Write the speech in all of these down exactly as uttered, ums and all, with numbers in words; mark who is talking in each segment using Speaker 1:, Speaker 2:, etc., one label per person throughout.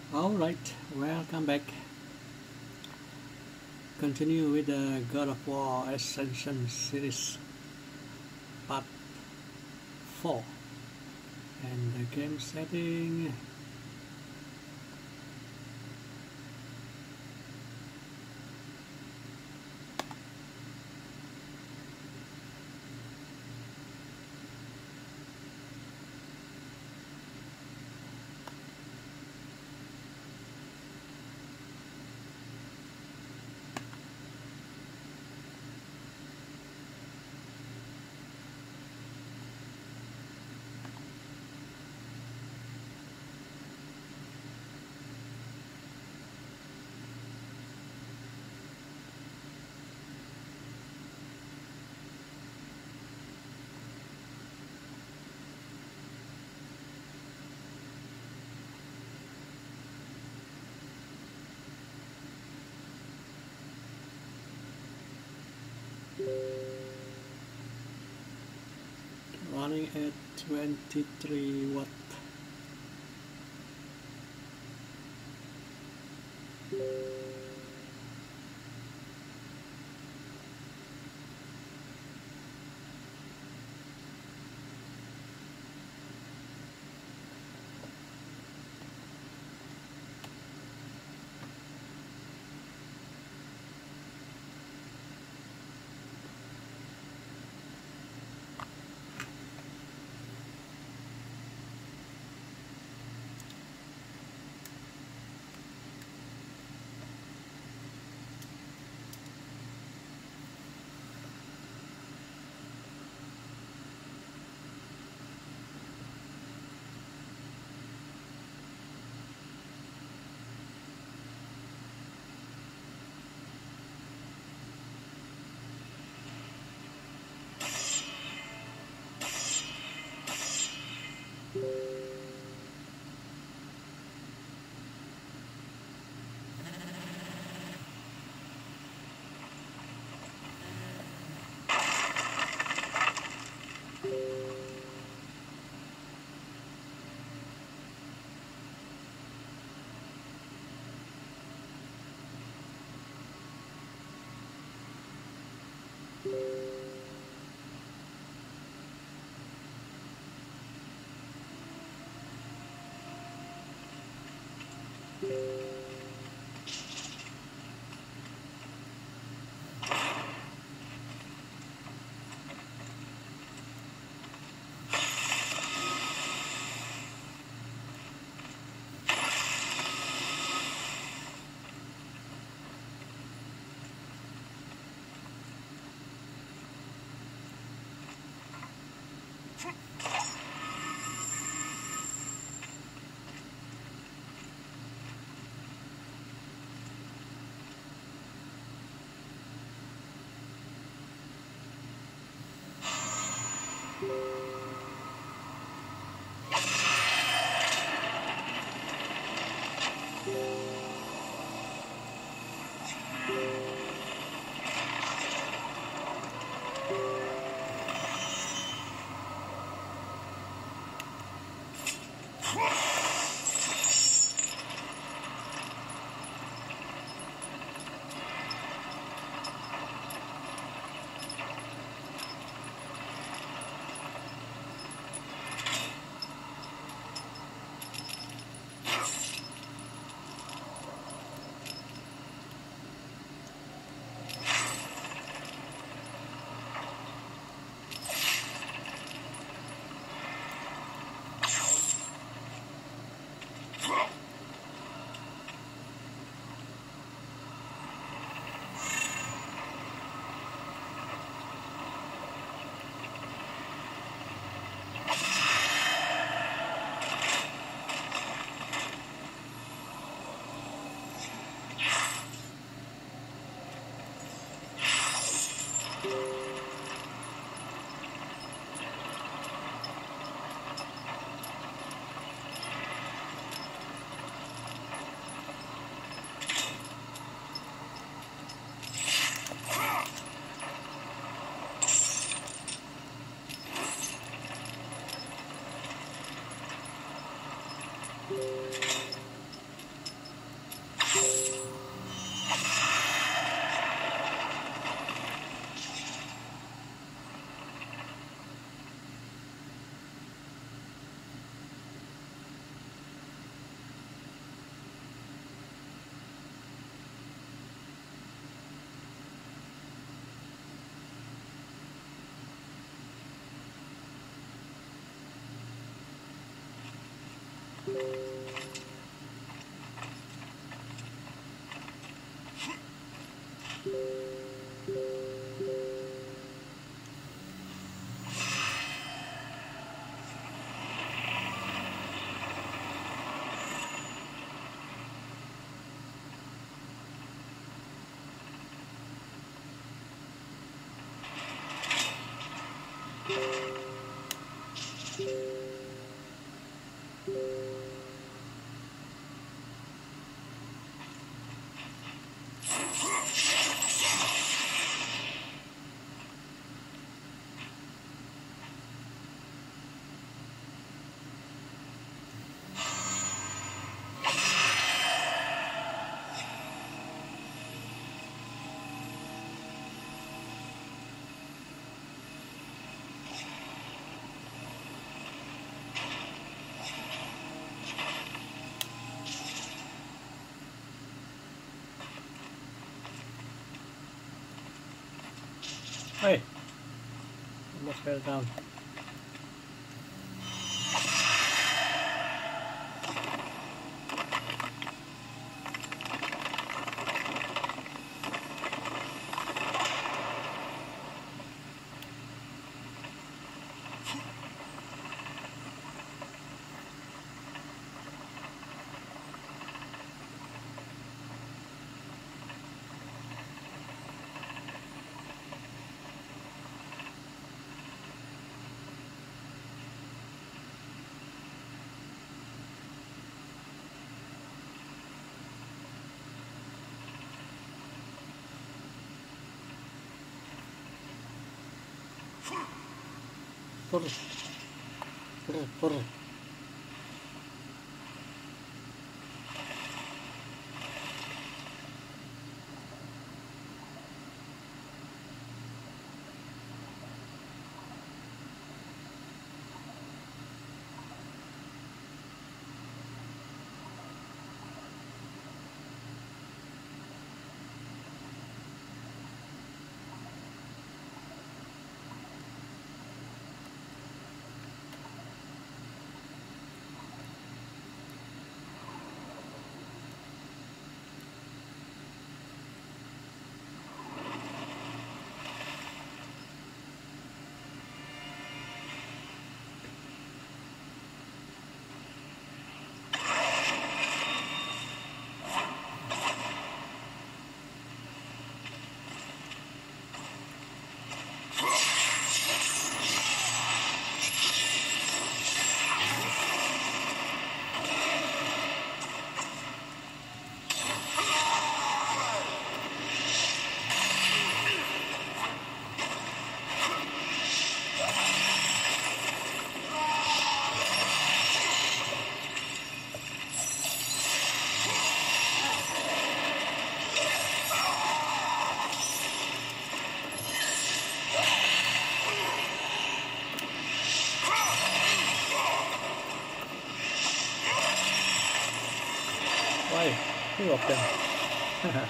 Speaker 1: Alright, welcome back. Continue with the God of War Ascension series part four. And the game setting running at twenty-three watt. Hey, almost fell down. Purr, purr, purr. Why? Two of them.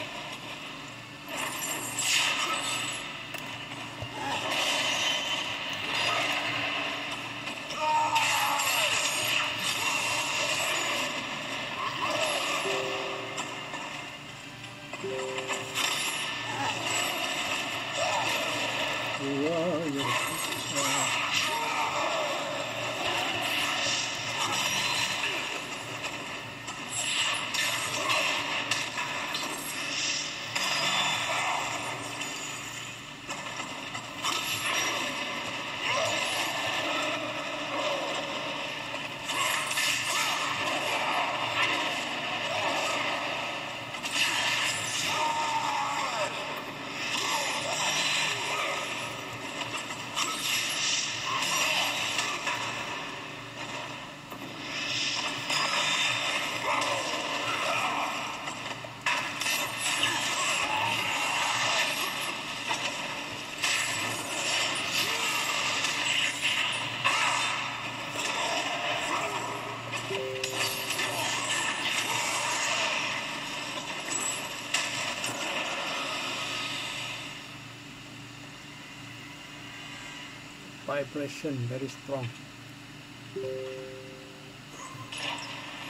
Speaker 1: Whoa, you're uh, vibration very strong.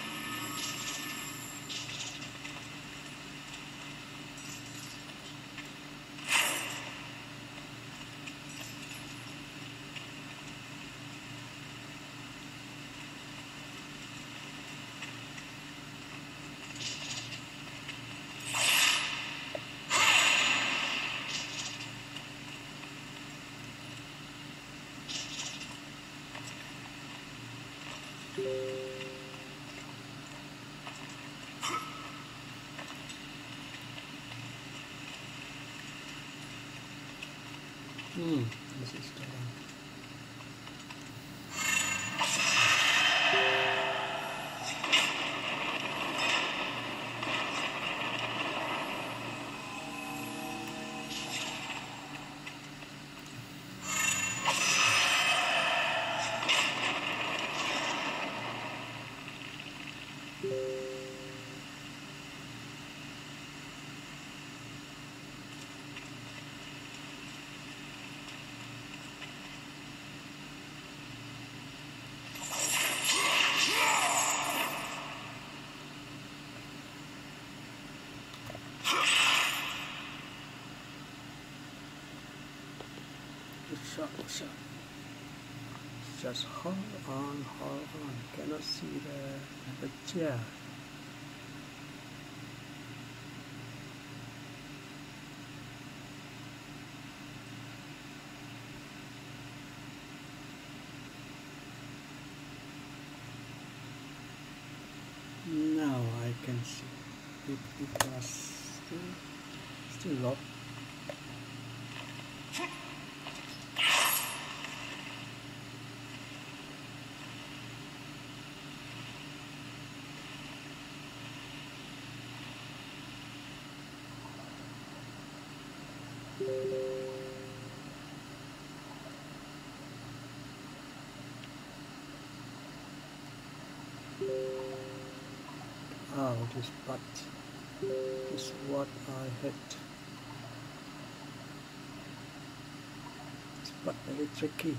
Speaker 1: Hmm, this is done. Good shot, good shot. Just hold on, hold on. Cannot see the, the chair. Now I can see it, it was still, still locked. Oh, this part is what I hate. This part very tricky.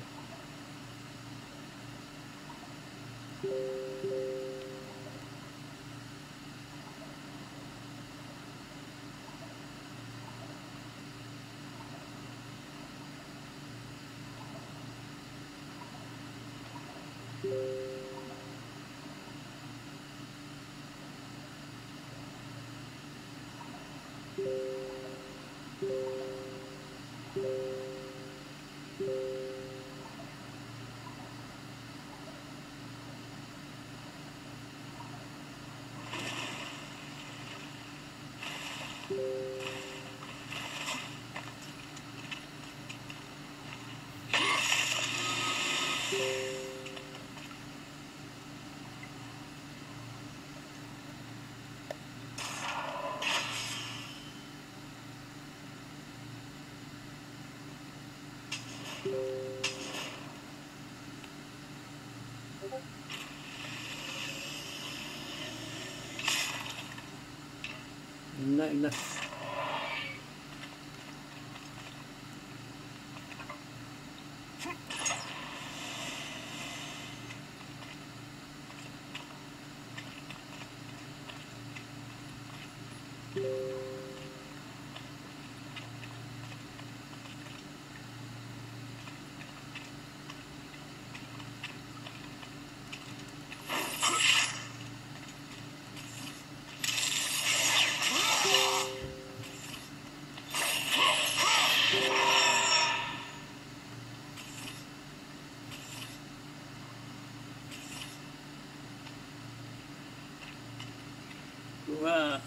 Speaker 1: Not enough. Wow.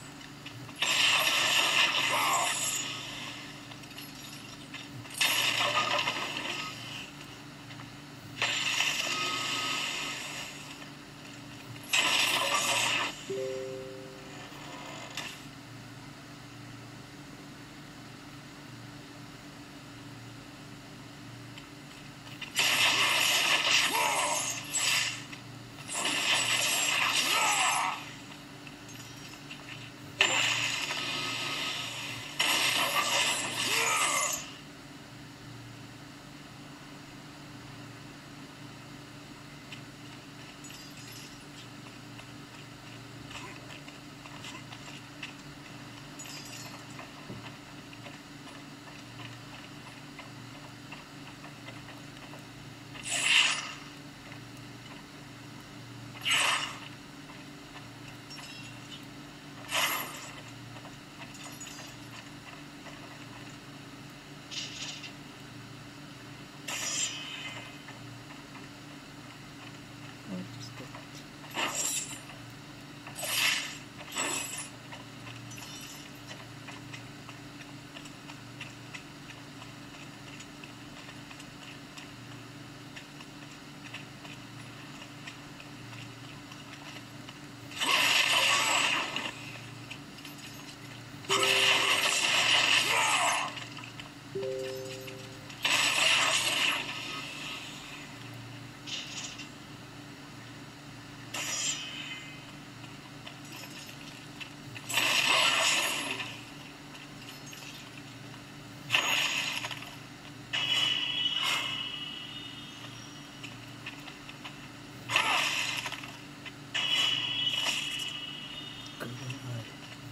Speaker 1: Golden Eye.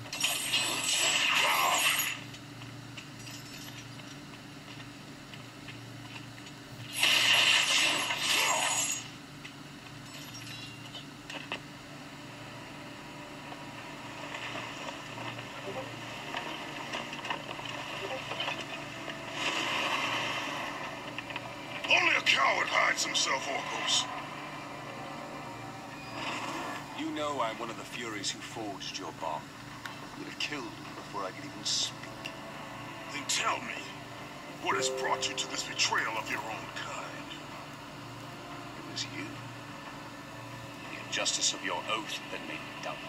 Speaker 2: Only a coward hides himself, Orcos.
Speaker 3: You know I'm one of the Furies who forged your bond. You'd have killed me before I could even speak.
Speaker 2: Then tell me, what has brought you to this betrayal of your own kind?
Speaker 3: It was you. The injustice of your oath that made me doubt.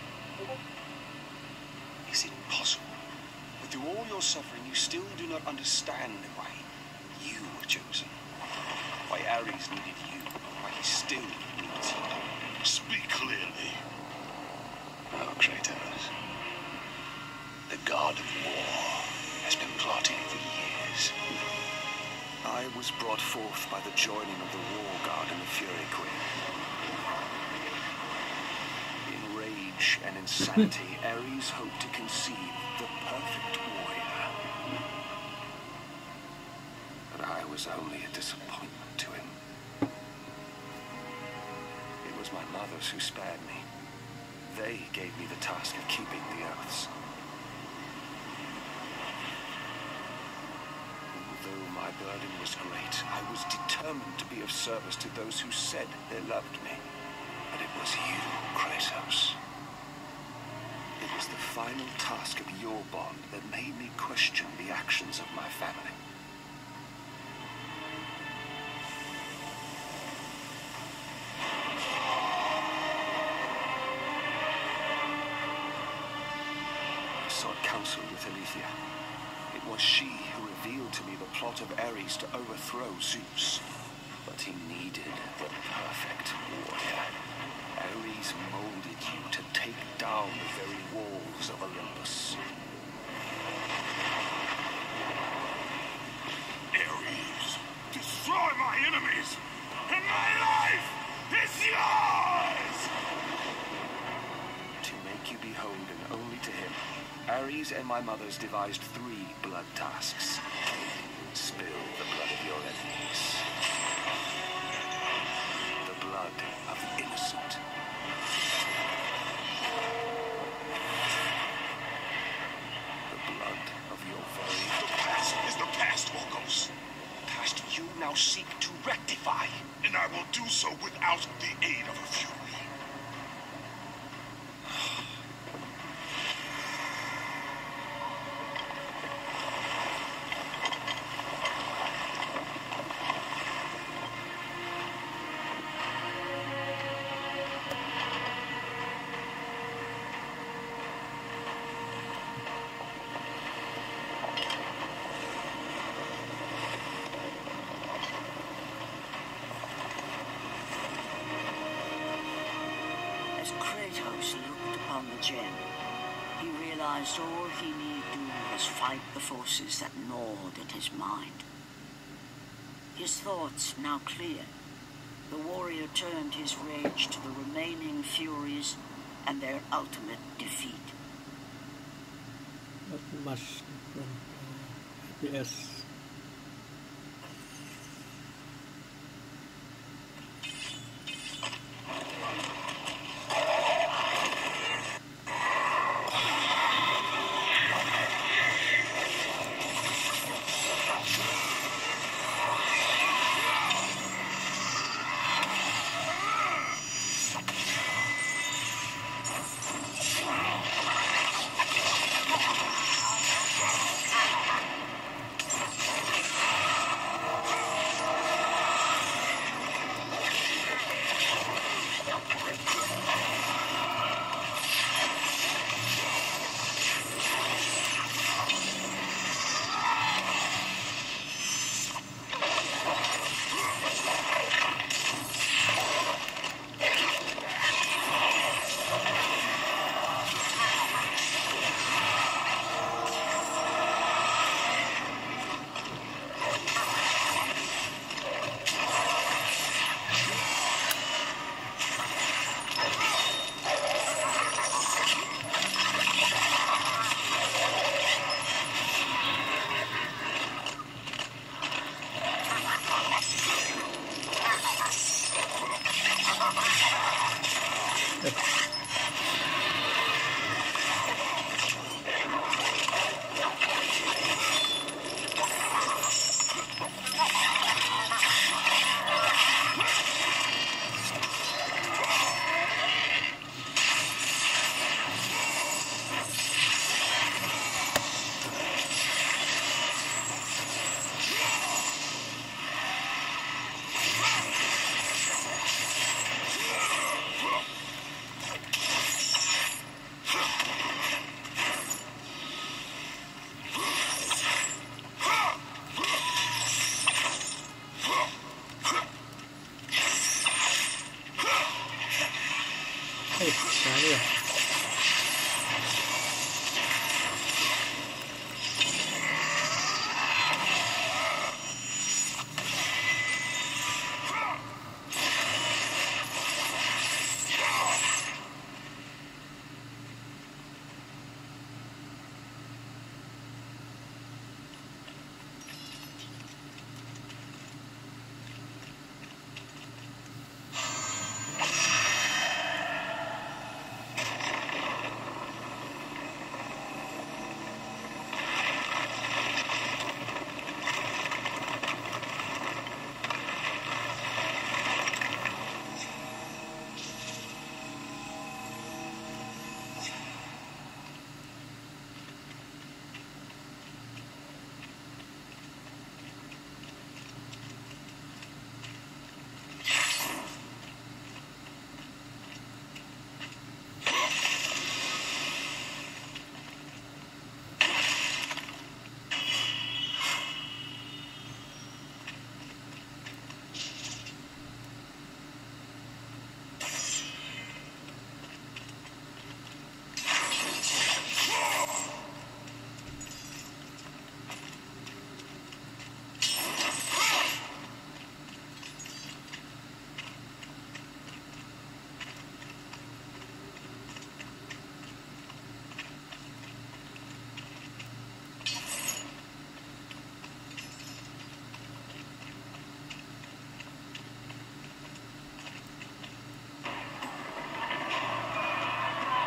Speaker 3: Is it possible that through all your suffering you still do not understand why you were chosen? Why Ares needed you? Why he still needs you?
Speaker 2: Speak clearly.
Speaker 3: Oh, Kratos. The god of war has been plotting for years. I was brought forth by the joining of the War God and the Fury Queen. In rage and insanity, Ares hoped to conceive the perfect warrior. But I was only a disappointment to him. It was my mothers who spared me. They gave me the task of keeping the oaths. Although my burden was great, I was determined to be of service to those who said they loved me. But it was you, Kratos. It was the final task of your bond that made me question the actions of my family. I sought counsel with Aletheia. It was she who revealed to me the plot of Ares to overthrow Zeus. But he needed the perfect warrior. Ares molded you to take down the very walls of Olympus.
Speaker 2: Ares, destroy my enemies, and my life is yours!
Speaker 3: To make you beholden only to him, Ares and my mothers devised three blood tasks. Spill the blood of your enemies. The blood of the innocent. The blood of your very...
Speaker 2: The past is the past, Orcos,
Speaker 3: past you now seek to rectify.
Speaker 2: and I will do so without the aid of a Fury.
Speaker 4: As Kratos looked upon the gem, he realized all he need do was fight the forces that gnawed at his mind. His thoughts now clear, the warrior turned his rage to the remaining Furies and their ultimate defeat.
Speaker 1: Not much different uh, F P S.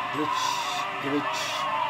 Speaker 1: Glitch, glitch.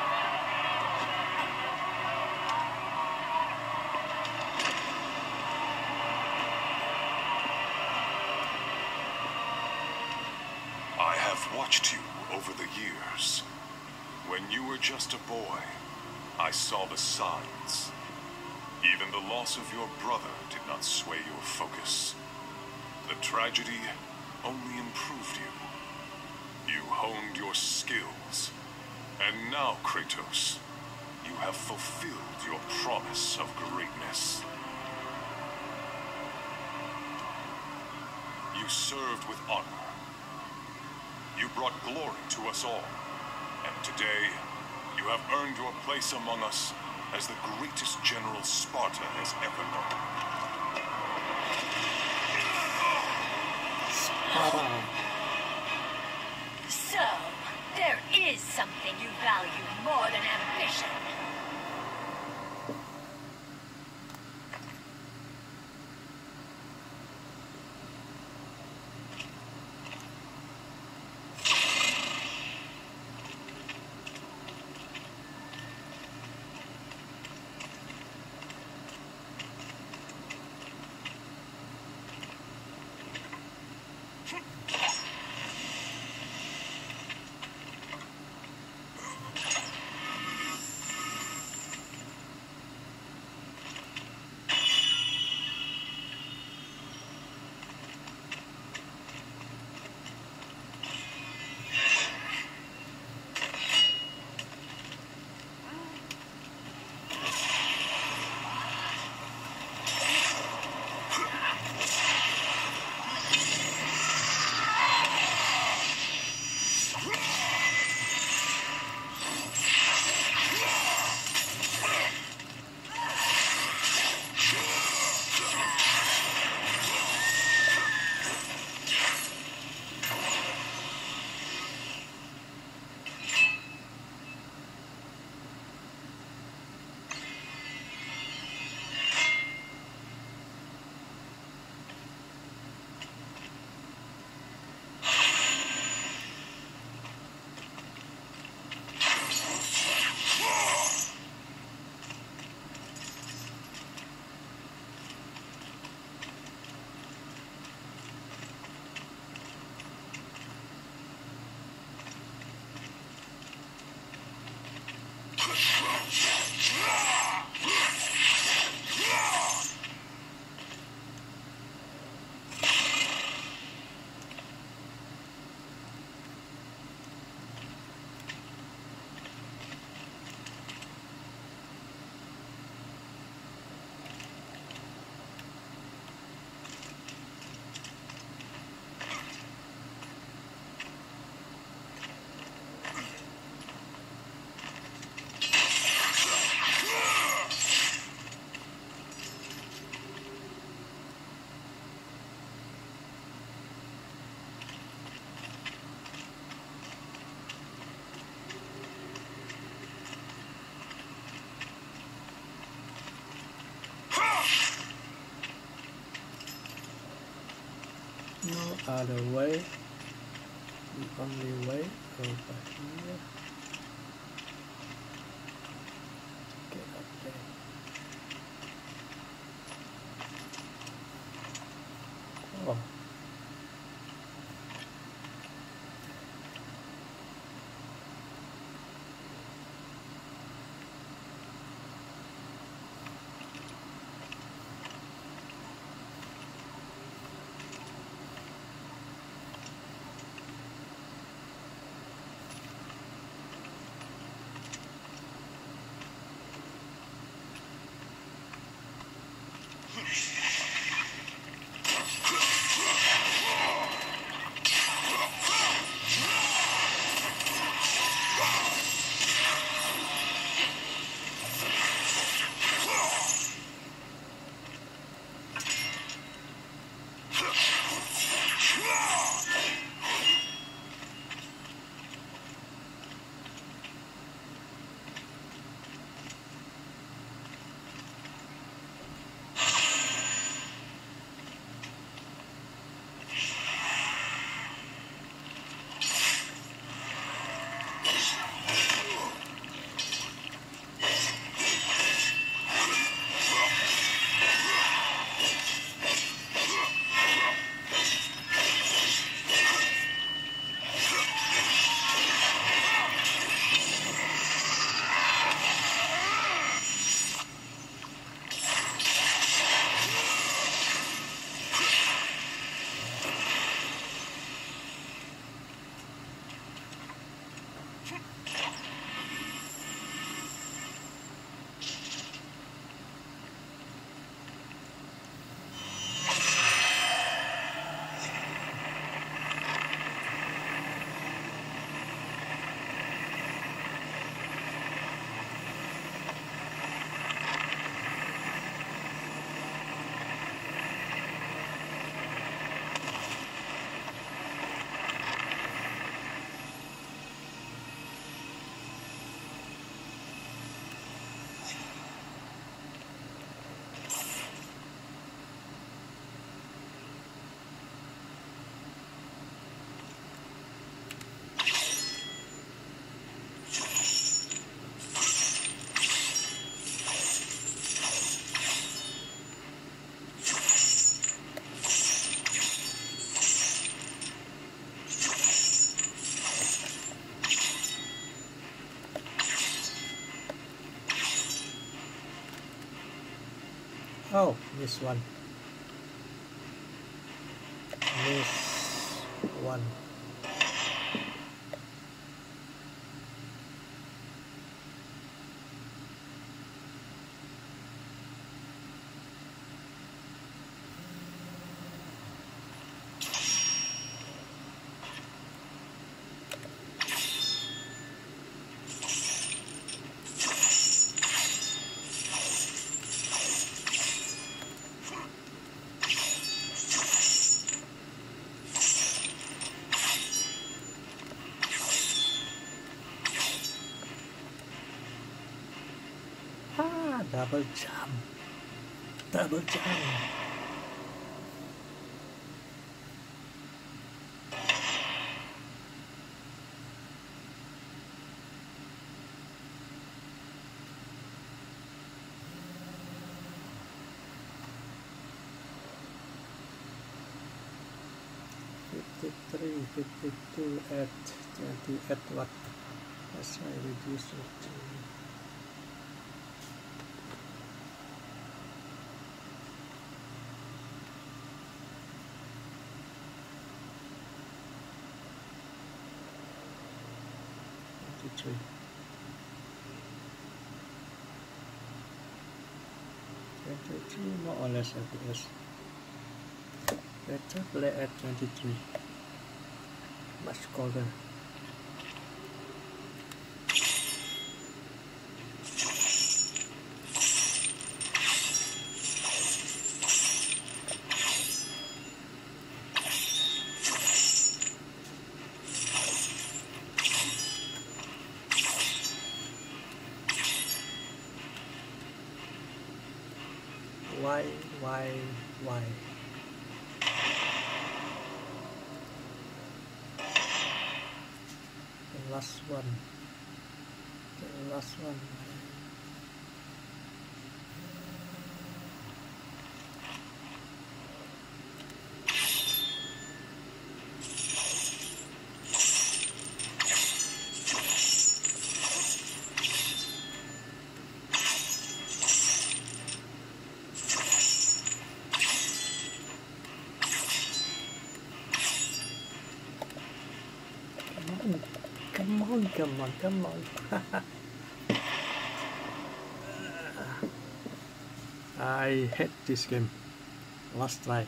Speaker 2: I have watched you over the years. When you were just a boy, I saw the signs. Even the loss of your brother did not sway your focus. The tragedy only improved you. You honed your skills. And now, Kratos, you have fulfilled your promise of greatness. You served with honor. You brought glory to us all. And today, you have earned your place among us as the greatest general Sparta has ever known.
Speaker 1: Sparta.
Speaker 5: So, there is something you value more than ambition.
Speaker 1: No other way. The only way over here. Get up there. Oh. Oh, this one. This one. Double jump, double jump. fifty-three, fifty-two at twenty at what? As I reduce it to twenty-three. twenty-three more or less F P S. Better play at twenty-three. Much colder. Why, why, why? The last one. The last one. Come on, come on, come on. I hate this game. Last try.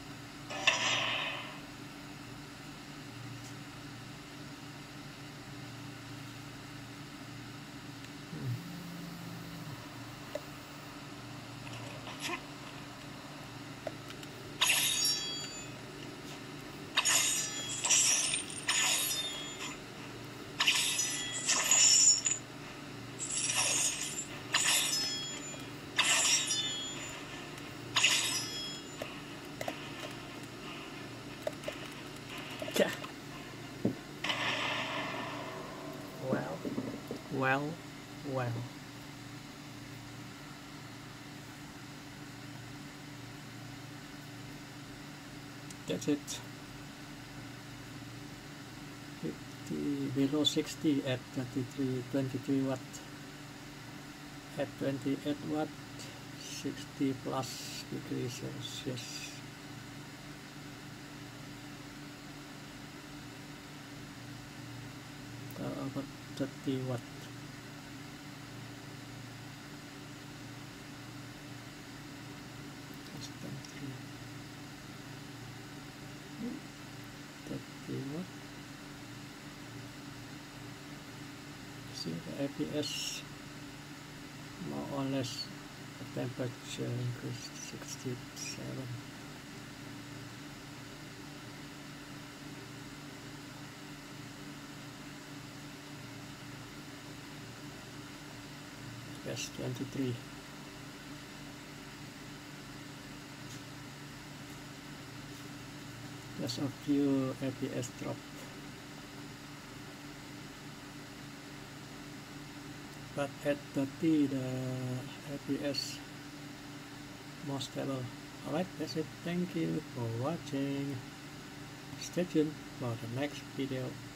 Speaker 1: Yeah. Well, well, well. That's it. fifty below sixty at twenty-three, twenty-three watt. At twenty-eight watt, sixty plus degrees Celsius. About thirty watt. Custom three. thirty watt. See the F P S more or less. The temperature increased sixty-seven. Yes, twenty-three. Just a few F P S drop. But at thirty the F P S more stable. Alright, that's it. Thank you for watching. Stay tuned for the next video.